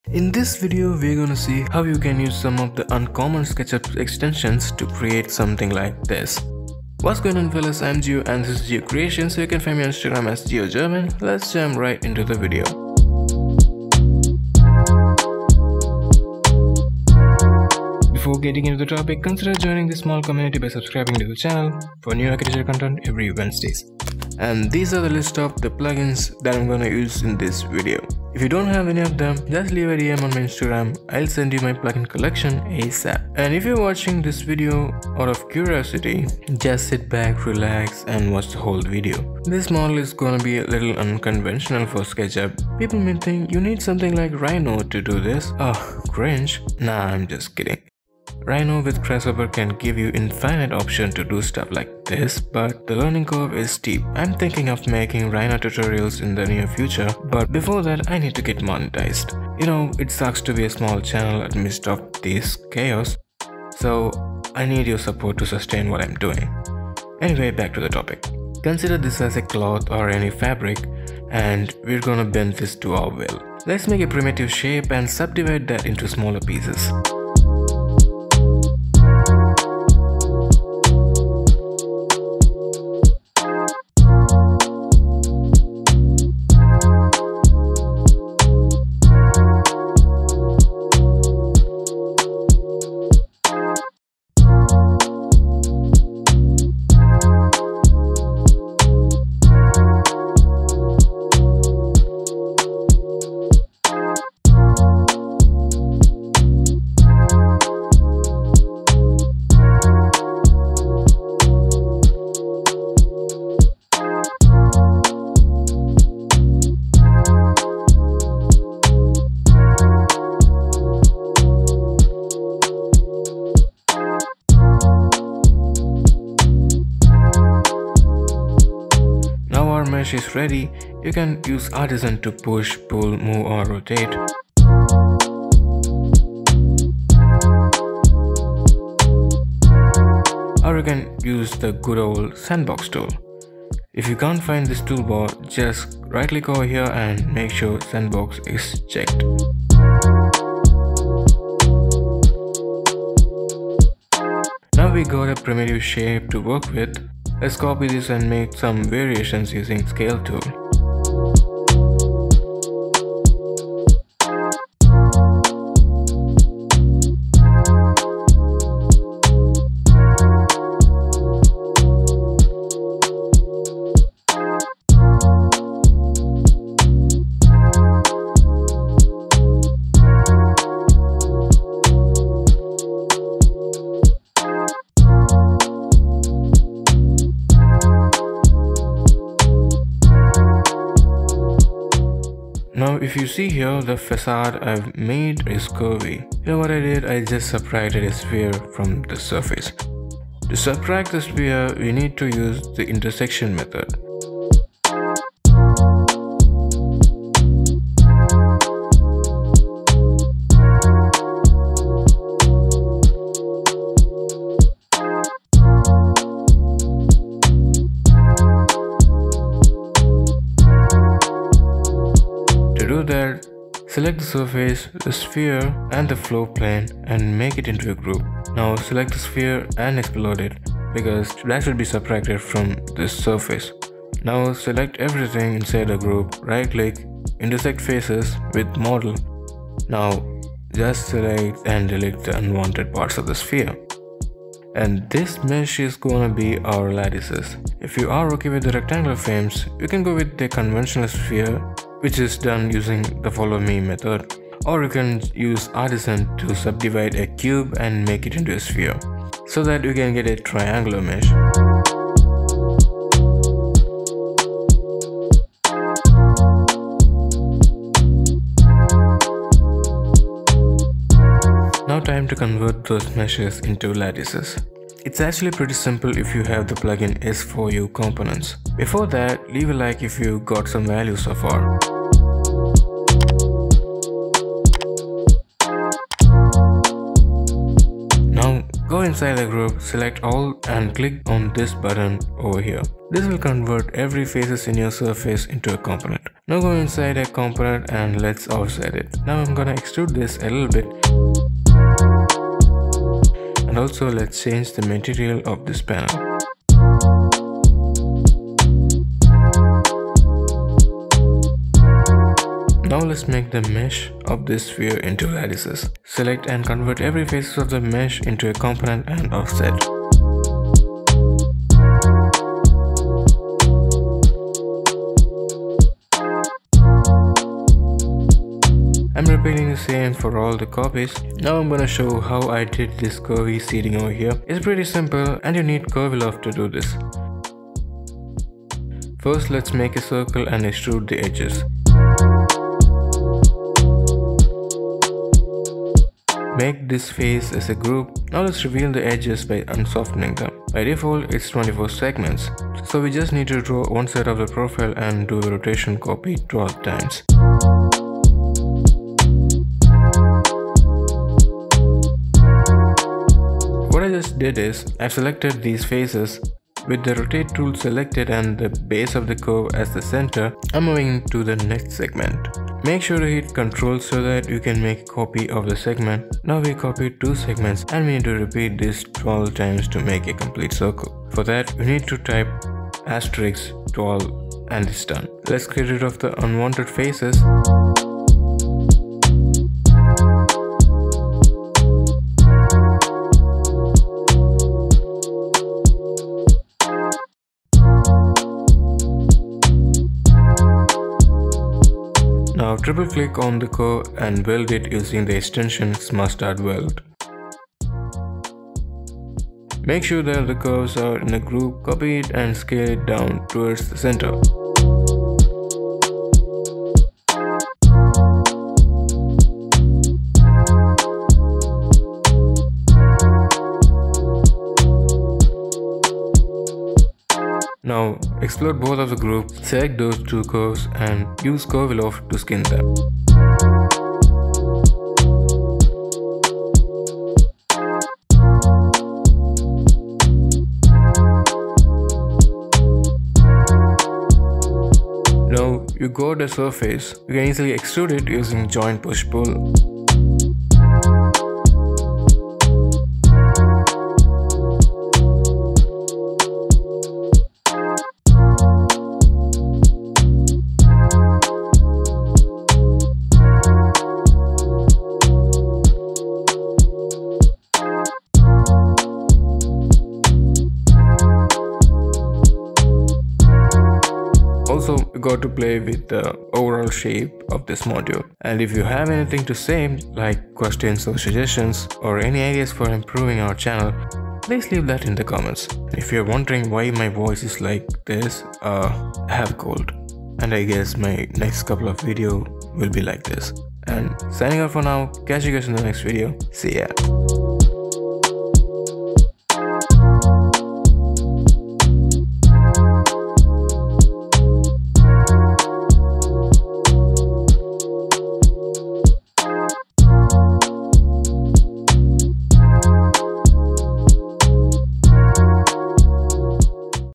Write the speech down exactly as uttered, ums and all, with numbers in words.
In this video, we're gonna see how you can use some of the uncommon Sketchup extensions to create something like this. What's going on, fellas? I'm Geo and this is Geo Creations, so you can find me on Instagram as Geo Jerwin. Let's jump right into the video. Before getting into the topic, consider joining this small community by subscribing to the channel for new architecture content every Wednesdays. And these are the list of the plugins that I'm gonna use in this video. If you don't have any of them, just leave a D M on my Instagram. I'll send you my plugin collection ASAP. And if you're watching this video out of curiosity, just sit back, relax and watch the whole video. This model is gonna be a little unconventional for SketchUp. People may think you need something like Rhino to do this. Oh, cringe. Nah, I'm just kidding. Rhino with Grasshopper can give you infinite option to do stuff like this, but the learning curve is steep. I'm thinking of making Rhino tutorials in the near future, but before that I need to get monetized. You know, it sucks to be a small channel amidst of this chaos, so I need your support to sustain what I'm doing. Anyway, back to the topic. Consider this as a cloth or any fabric, and we're gonna bend this to our will. Let's make a primitive shape and subdivide that into smaller pieces. Mesh is ready. You can use Artisan to push, pull, move or rotate. Or you can use the good old sandbox tool. If you can't find this toolbar, just right click over here and make sure sandbox is checked. Now we got a primitive shape to work with. Let's copy this and make some variations using Scale tool. Now if you see here, the facade I've made is curvy. You know what I did? I just subtracted a sphere from the surface. To subtract the sphere, we need to use the intersection method. To do that, select the surface, the sphere and the floor plane and make it into a group. Now select the sphere and explode it because that should be subtracted from this surface. Now select everything inside the group, right click, intersect faces with model. Now just select and delete the unwanted parts of the sphere. And this mesh is gonna be our lattices. If you are okay with the rectangular frames, you can go with the conventional sphere, which is done using the follow me method, or you can use Artisan to subdivide a cube and make it into a sphere so that you can get a triangular mesh. Now time to convert those meshes into lattices. It's actually pretty simple if you have the plugin S four U Components. Before that, leave a like if you got some value so far. Now go inside the group, select all and click on this button over here. This will convert every faces in your surface into a component. Now go inside a component and let's offset it. Now I'm gonna extrude this a little bit. And also let's change the material of this panel. Now let's make the mesh of this sphere into lattices. Select and convert every face of the mesh into a component and offset. I'm repeating the same for all the copies. Now I'm gonna show how I did this curvy seating over here. It's pretty simple and you need Curviloft to do this. First let's make a circle and extrude the edges. Make this face as a group. Now let's reveal the edges by unsoftening them. By default it's twenty-four segments. So we just need to draw one side of the profile and do a rotation copy twelve times. What I just did is, I've selected these faces. With the rotate tool selected and the base of the curve as the center, I'm moving to the next segment. Make sure to hit Ctrl so that you can make a copy of the segment. Now we copied two segments and we need to repeat this twelve times to make a complete circle. For that, we need to type asterisk twelve and it's done. Let's get rid of the unwanted faces. Now triple click on the curve and weld it using the extension Smustard Weld. Make sure that the curves are in a group, copy it and scale it down towards the center. Now explode both of the groups, select those two curves and use Curviloft to skin them. Now you got a surface, you can easily extrude it using joint push pull. Also, you got to play with the overall shape of this module. And if you have anything to say, like questions or suggestions or any ideas for improving our channel, please leave that in the comments. If you're wondering why my voice is like this, uh, I have a cold. And I guess my next couple of videos will be like this. And signing off for now, catch you guys in the next video. See ya.